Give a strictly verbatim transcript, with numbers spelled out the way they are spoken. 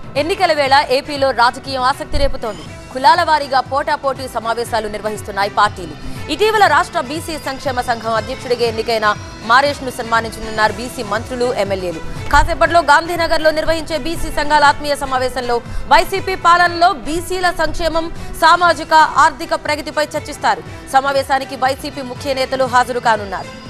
ఎన్నికల వేళ ఏపీలో రాజకీయం ఆసక్తి రేపుతోంది. కులాల వారీగా పోటాపోటీ సమావేశాలు నిర్వహిస్తున్నాయి పార్టీలు. ఇటీవల రాష్ట్ర బీసీ సంక్షేమ సంఘం అధ్యక్షుడిగా ఎన్నికైన మారేష్ ను సన్మానించనున్నారు బీసీ మంత్రులు, ఎమ్మెల్యేలు. కాసేపట్లో గాంధీనగర్ లో నిర్వహించే బీసీ సంఘాల ఆత్మీయ సమావేశంలో వైసీపీ పాలనలో బీసీల సంక్షేమం, సామాజిక ఆర్థిక ప్రగతిపై చర్చిస్తారు. సమావేశానికి వైసీపీ ముఖ్య నేతలు హాజరు కానున్నారు.